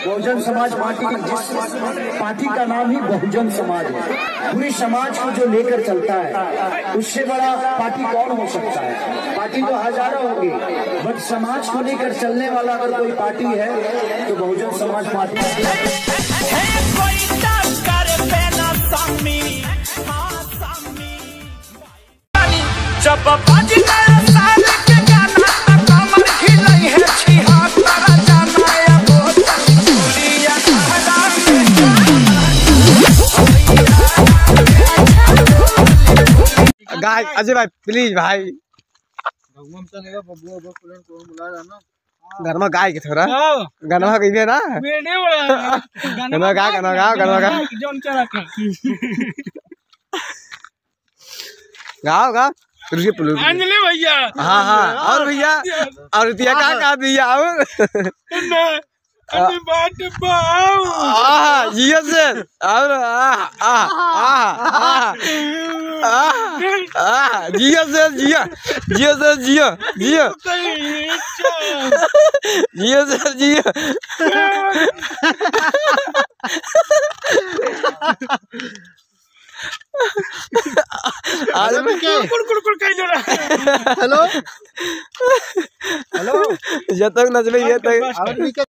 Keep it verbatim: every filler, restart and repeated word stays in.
Bahujan Samaj party जिस party का नाम ही बहुजन समाज है, पूरी समाज को जो लेकर चलता है, उससे बड़ा पार्टी कौन हो सकता है। पार्टी तो हजारों होगी, बट समाज को लेकर चलने वाला अगर कोई पार्टी है तो बहुजन समाज पार्टी गाय अजय भाई प्लीज भाई घर में गाय के थोड़ा गनवा कही ना गनवा गा गनवा गा गनवा गा गाओ गाओ अंजलि भैया। हाँ हाँ और भैया और रुतिया का का भैया और जियो से और जियो से जियो जियो से जियो जियो जियो से जियो आज हेलो हेलो जब तक नचबे ये तक